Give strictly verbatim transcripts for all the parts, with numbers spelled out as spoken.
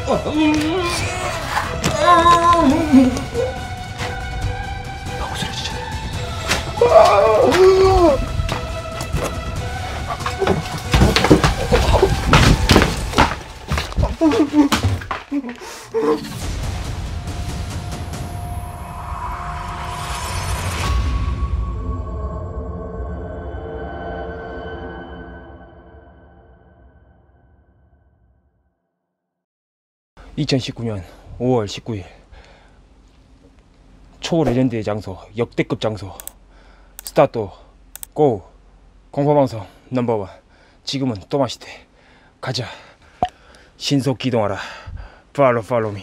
방구 소리 진짜. 이천십구 년 오월 십구 일 초레전드의 장소, 역대급 장소 스타트 고. 공포방송 넘버원. 지금은 또마시대. 가자. 신속 기동하라. 팔로 팔로미.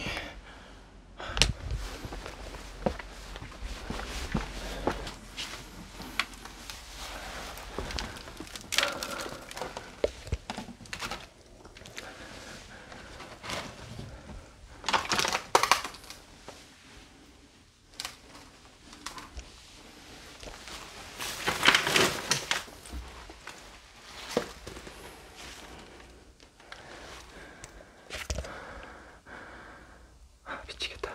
미치겠다.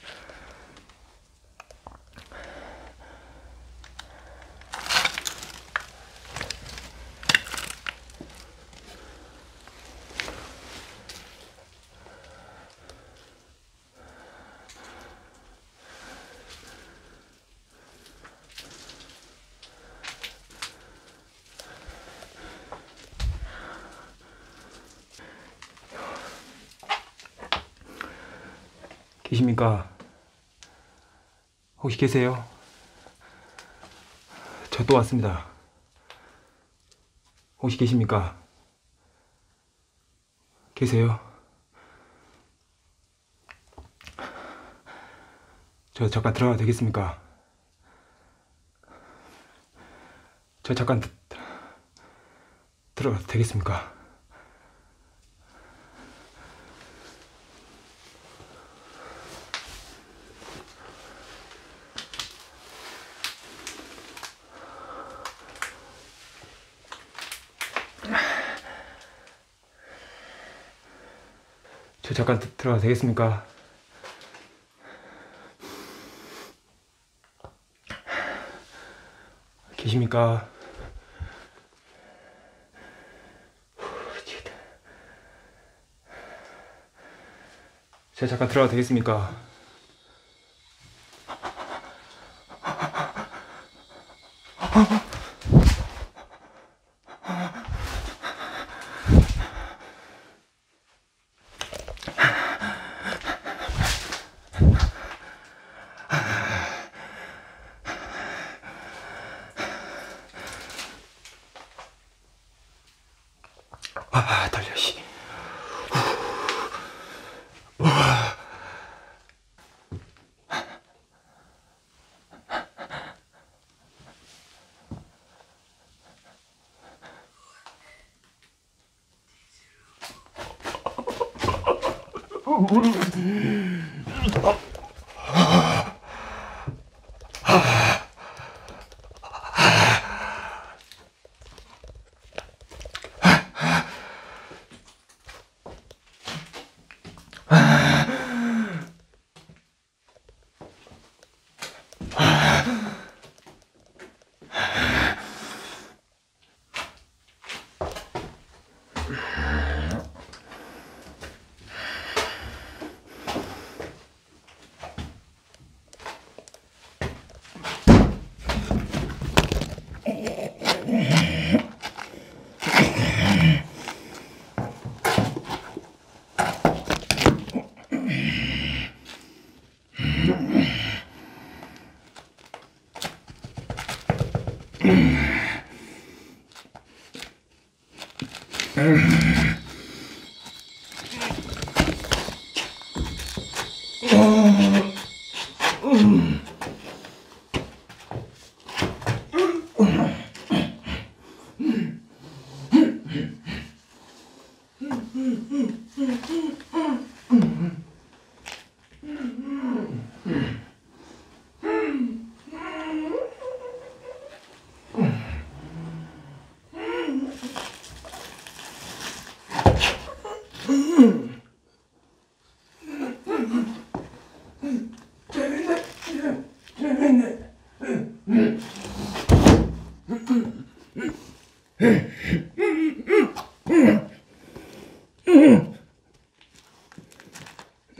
계십니까? 혹시 계세요? 저 또 왔습니다. 혹시 계십니까? 계세요? 저 잠깐 들어가도 되겠습니까? 저 잠깐 드, 들어가도 되겠습니까? 저 잠깐 드, 들어가도 되겠습니까? 계십니까? 저 잠깐 들어가도 되겠습니까? 아, 달려, 씨.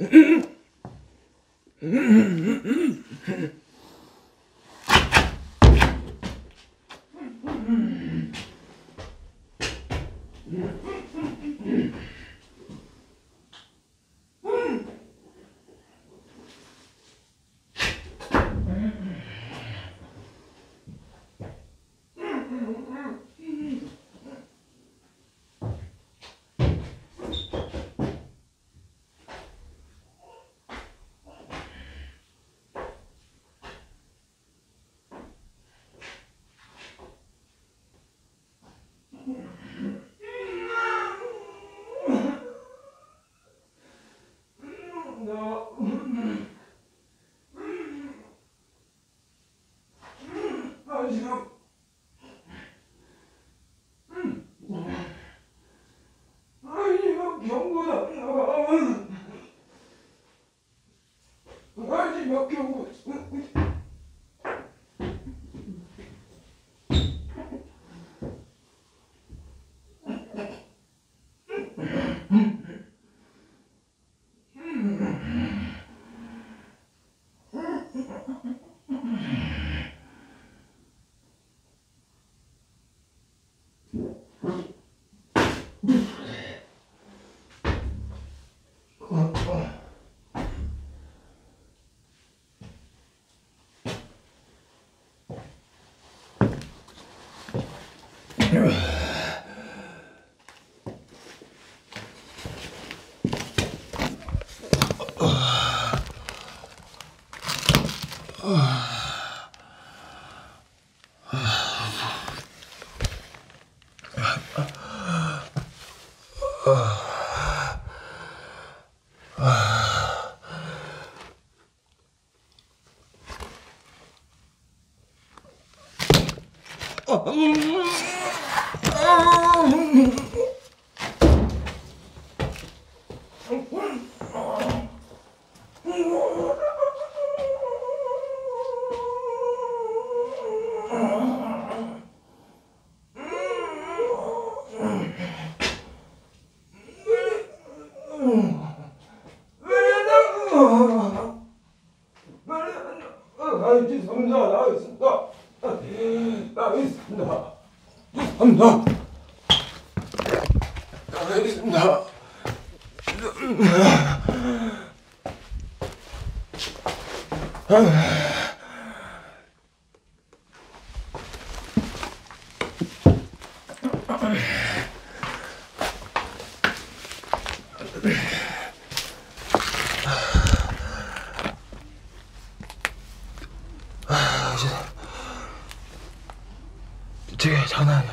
저게 장난 아니야.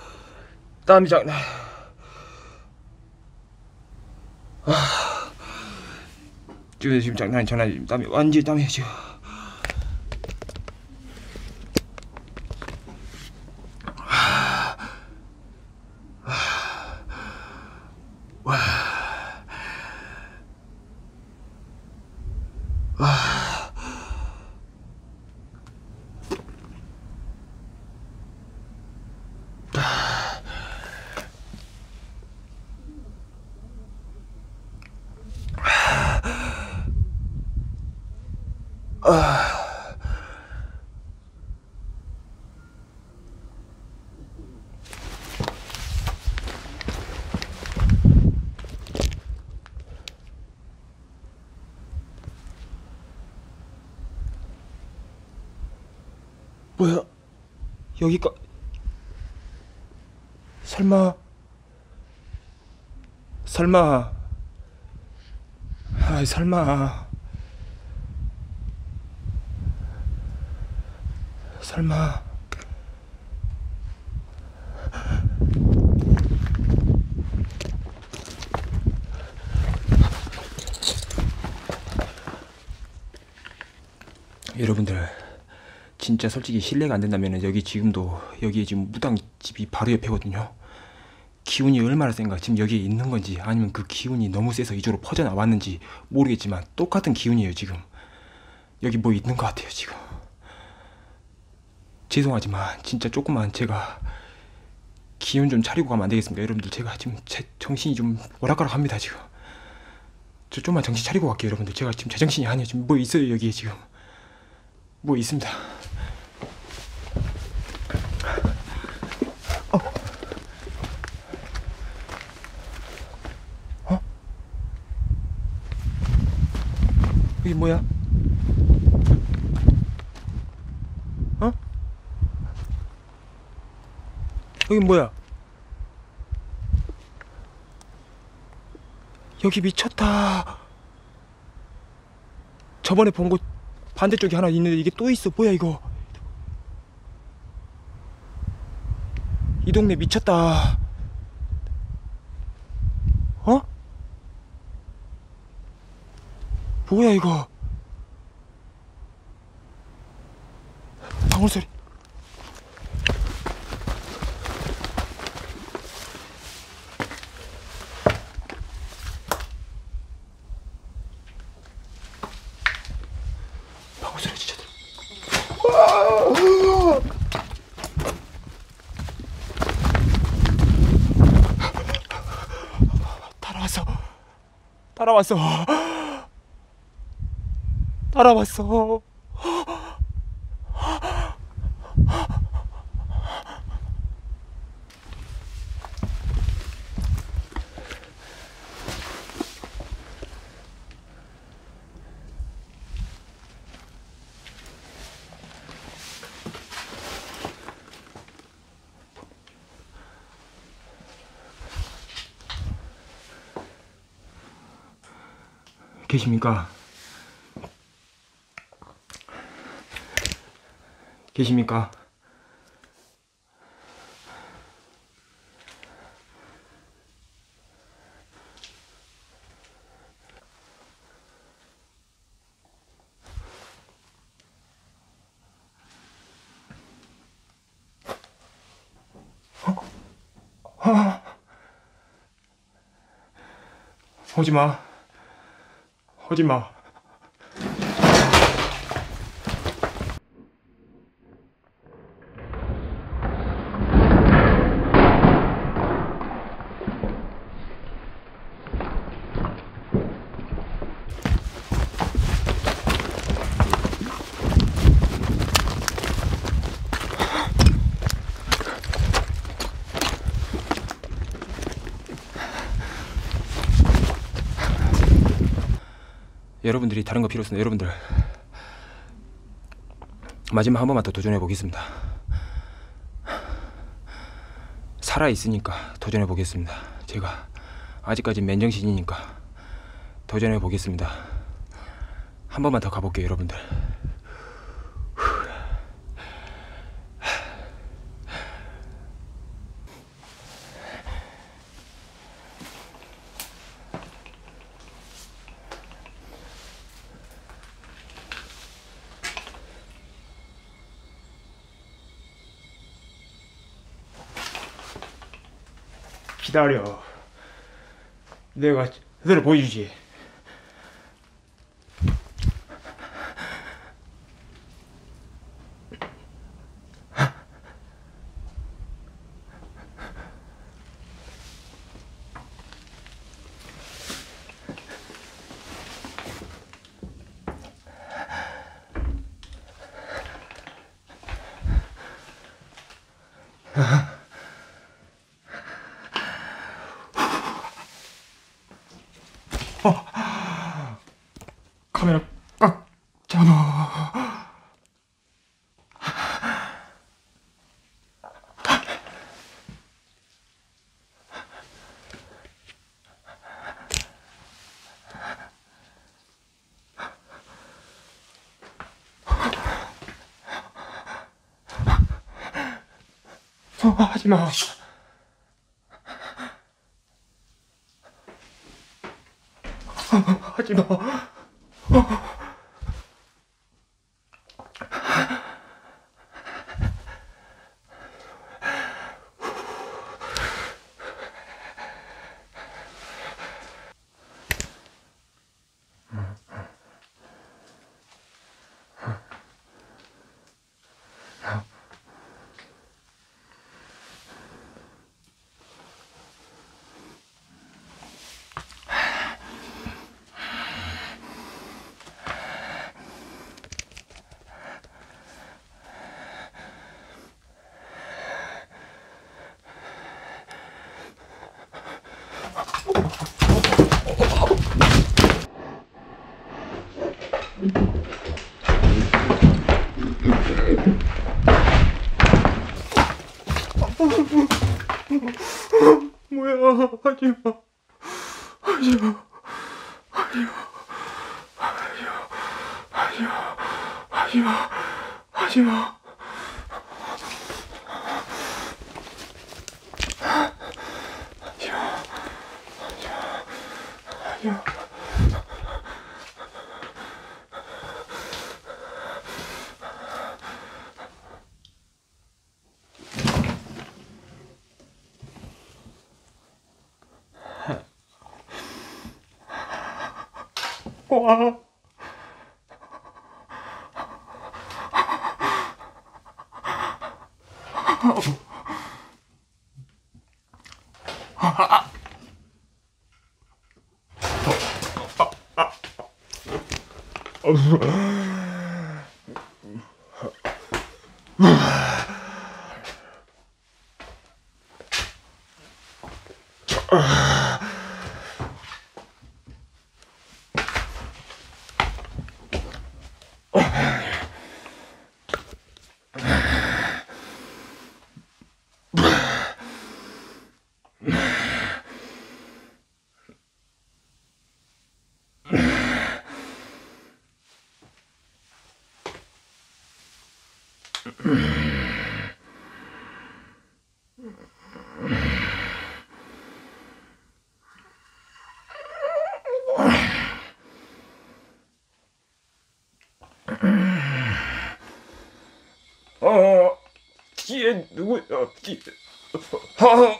땀이 장난. 아, 지금 지금 장난 아니 장난 아니. 땀이 완전 땀이야 지금. 아, 뭐야? 여기가 설마 설마 아 설마 설마 여러분들 진짜 솔직히 실례가 안 된다면 여기 지금도 여기에 지금 무당집이 바로 옆에거든요. 기운이 얼마나 센가 지금 여기에 있는 건지 아니면 그 기운이 너무 세서 이쪽으로 퍼져나왔는지 모르겠지만 똑같은 기운이에요. 지금 여기 뭐 있는 것 같아요. 지금 죄송하지만 진짜 조금만 제가 기운 좀 차리고 가면 안 되겠습니까? 여러분들 제가 지금 제 정신이 좀 오락가락합니다. 지금 저 좀만 정신 차리고 갈게요, 여러분들. 제가 지금 제정신이 아니에요. 지금 뭐 있어요, 여기에 지금. 뭐 있습니다. 어? 어? 여기 뭐야? 어? 여기 뭐야? 여기 미쳤다. 저번에 본 곳 반대쪽에 하나 있는데 이게 또 있어. 뭐야 이거? 이 동네 미쳤다. 어? 뭐야 이거? 방울 소리. 방울 소리 진짜 들려. 따라왔어. 따라왔어. 따라왔어. 계십니까? 계십니까? 어? 어? 오지마. 오지마. 여러분들이 다른 거 필요 없습니다. 여러분들 마지막 한 번만 더 도전해 보겠습니다. 살아 있으니까 도전해 보겠습니다. 제가 아직까지 맨정신이니까 도전해 보겠습니다. 한 번만 더 가볼게요, 여러분들. 기다려. 내가 그대로 보여주지. 어, 카메라 꽉 잡아. 어, 하지마. 하지마. 하지마, 하지마, 하지마, 하지마, 하지마, 하지마. 와. 어, 뒤에 누구야? 뒤에. 어,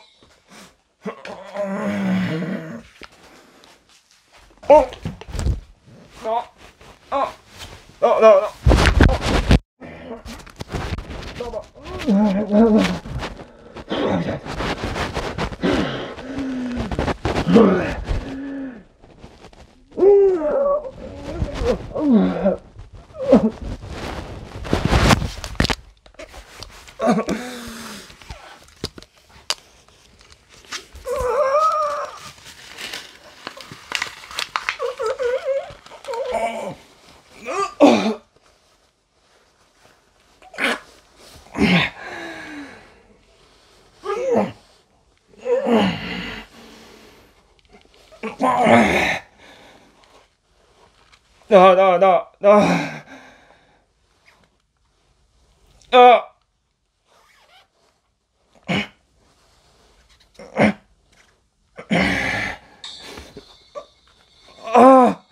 어, 나, 아, 나, 나, 나, 나, 나, 나, 나, 아, 아,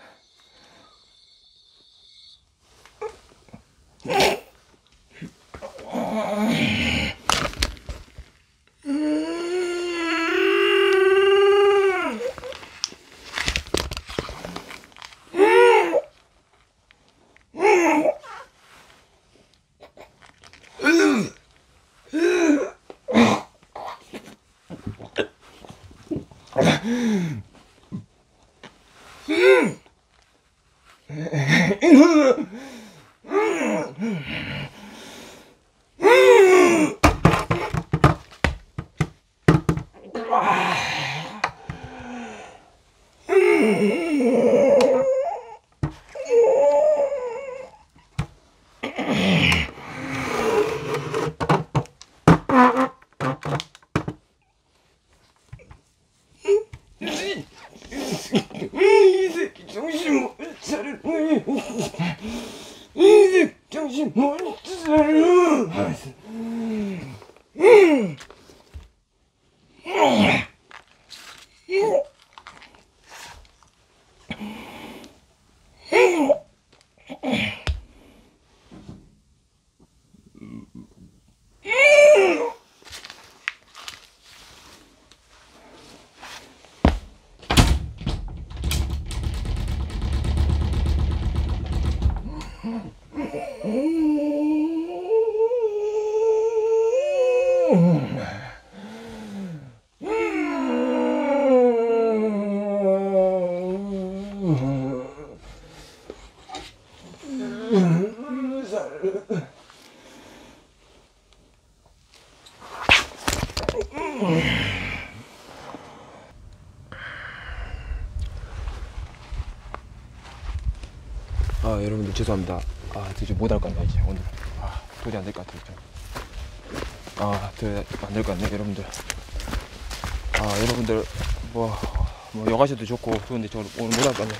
이 새끼 정신 못 차려. 이 새끼 정신 못 차려. 아, 여러분들 죄송합니다. 아, 도저히 못할 것 같네, 이제 오늘. 아, 도저히 안 될 것 같아요. 아, 도저히 안 될 것 같네, 여러분들. 아, 여러분들 뭐 뭐 여가셔도 좋고 좋은데 저 오늘 못할 거 아니에요.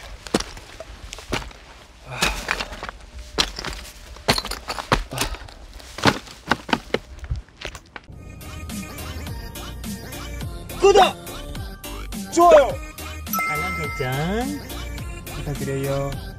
구독! 좋아요! 알람 설정 부탁드려요.